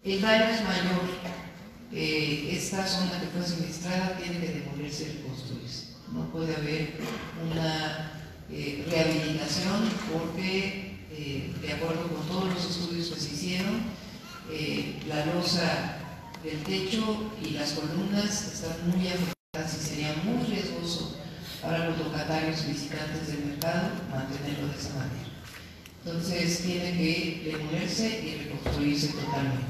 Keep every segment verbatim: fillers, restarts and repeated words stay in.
El daño es mayor. Eh, esta zona que fue siniestrada tiene que demolirse y reconstruirse. No puede haber una eh, rehabilitación porque, eh, de acuerdo con todos los estudios que se hicieron, eh, la losa del techo y las columnas están muy afectadas y sería muy riesgoso para los locatarios y visitantes del mercado mantenerlo de esa manera. Entonces tiene que demolerse y reconstruirse totalmente.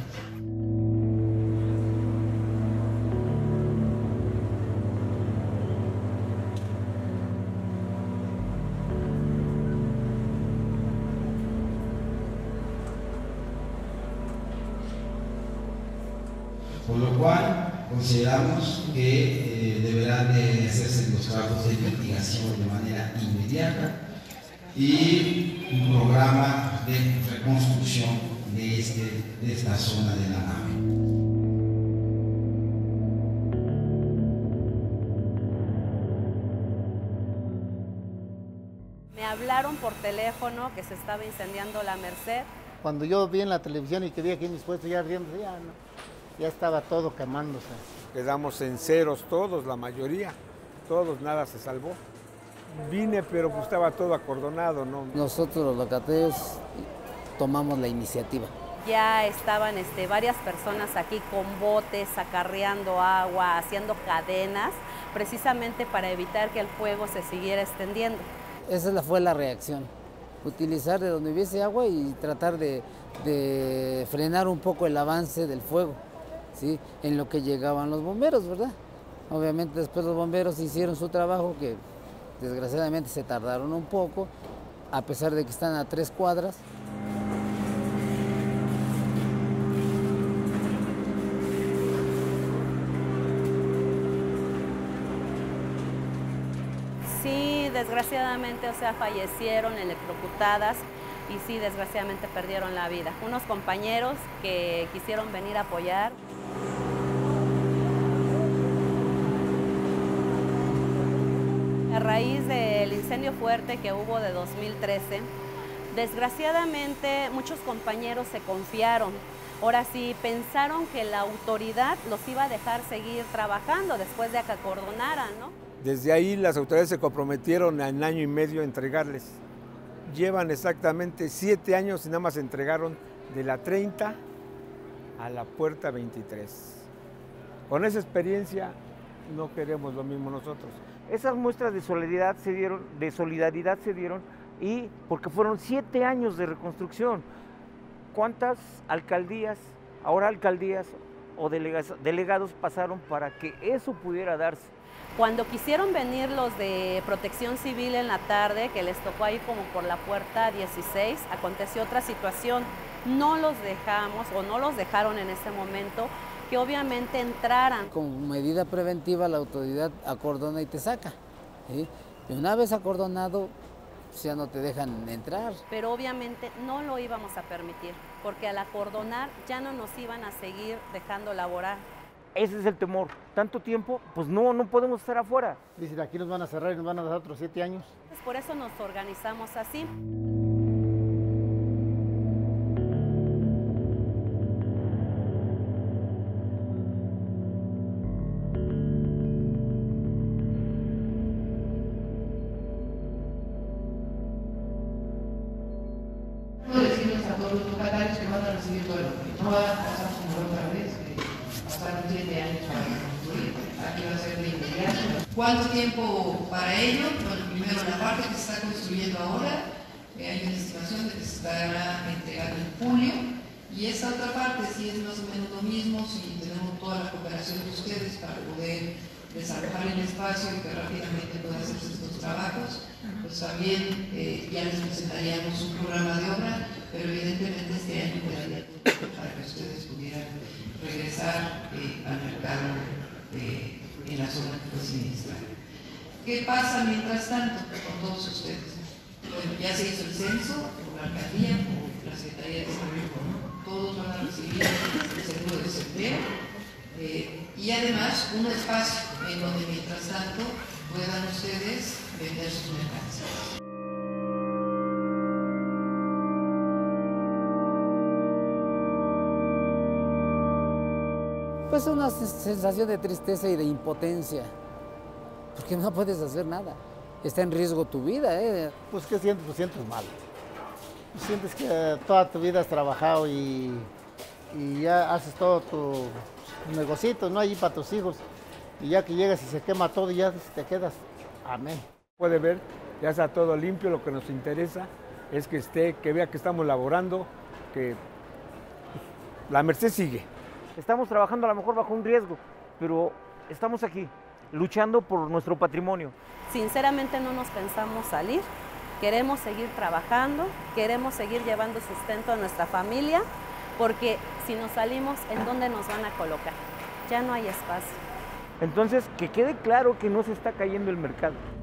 Por lo cual consideramos que eh, deberán de hacerse los trabajos de investigación de manera inmediata y un programa de reconstrucción de, este, de esta zona de la nave. Me hablaron por teléfono que se estaba incendiando la Merced. Cuando yo vi en la televisión y que vi aquí mis puestos ya ardiendo, ya no, ya estaba todo quemándose. Quedamos en ceros todos, la mayoría, todos, nada se salvó. Vine, pero pues estaba todo acordonado, ¿no? Nosotros los locatarios tomamos la iniciativa. Ya estaban este, varias personas aquí con botes, acarreando agua, haciendo cadenas, precisamente para evitar que el fuego se siguiera extendiendo. Esa fue la reacción, utilizar de donde hubiese agua y tratar de, de frenar un poco el avance del fuego, ¿sí? En lo que llegaban los bomberos, ¿verdad? Obviamente después los bomberos hicieron su trabajo, que desgraciadamente se tardaron un poco, a pesar de que están a tres cuadras. Sí, desgraciadamente, o sea, fallecieron electrocutadas y sí, desgraciadamente perdieron la vida. Unos compañeros que quisieron venir a apoyar. A raíz del incendio fuerte que hubo de dos mil trece, desgraciadamente muchos compañeros se confiaron. Ahora sí, pensaron que la autoridad los iba a dejar seguir trabajando después de que acordonaran, ¿no? Desde ahí las autoridades se comprometieron en año y medio a entregarles. Llevan exactamente siete años y nada más entregaron de la treinta a la puerta veintitrés. Con esa experiencia no queremos lo mismo nosotros. Esas muestras de solidaridad se dieron, de solidaridad se dieron y porque fueron siete años de reconstrucción. ¿Cuántas alcaldías, ahora alcaldías o delegados, delegados pasaron para que eso pudiera darse? Cuando quisieron venir los de Protección Civil en la tarde, que les tocó ahí como por la puerta dieciséis, aconteció otra situación. No los dejamos o no los dejaron en ese momento que obviamente entraran. Como medida preventiva la autoridad acordona y te saca, ¿sí? Y una vez acordonado ya no te dejan entrar. Pero obviamente no lo íbamos a permitir, porque al acordonar ya no nos iban a seguir dejando laborar. Ese es el temor. Tanto tiempo, pues no, no podemos estar afuera. Dicen, aquí nos van a cerrar y nos van a dar otros siete años. Pues por eso nos organizamos así. A todos los locatarios que van a recibir todo el apoyo. No va a pasar como otra vez, que pasaron siete años para construir. Aquí va a ser de inmediato. ¿Cuánto tiempo para ello? Bueno, primero la parte que se está construyendo ahora, eh, hay una estimación de que se estará entregando en julio, y esa otra parte sí es más o menos lo mismo, si tenemos toda la cooperación de ustedes para poder desalojar el espacio y que rápidamente puedan hacerse estos trabajos, pues también eh, ya les presentaríamos un programa de obra, pero evidentemente este año quedaría todo para que ustedes pudieran regresar eh, al mercado eh, en la zona que fue siniestrada. ¿Qué pasa mientras tanto con todos ustedes? Bueno, ya se hizo el censo por la alcaldía, por la Secretaría de Desarrollo, ¿no? Todos van a recibir el seguro de desempleo. Eh, y además un espacio en donde mientras tanto puedan ustedes vender sus mercancías. Pues una sensación de tristeza y de impotencia, porque no puedes hacer nada. Está en riesgo tu vida, ¿eh? Pues, ¿qué sientes? Pues sientes mal. Sientes que toda tu vida has trabajado y, y ya haces todo tu, tu negocito, ¿no? Allí para tus hijos. Y ya que llegas y se quema todo y ya te quedas. Amén. Puede ver, ya está todo limpio, lo que nos interesa es que esté, que vea que estamos laborando, que la Merced sigue. Estamos trabajando a lo mejor bajo un riesgo, pero estamos aquí, luchando por nuestro patrimonio. Sinceramente no nos pensamos salir, queremos seguir trabajando, queremos seguir llevando sustento a nuestra familia, porque si nos salimos, ¿en dónde nos van a colocar? Ya no hay espacio. Entonces, que quede claro que no se está cayendo el mercado.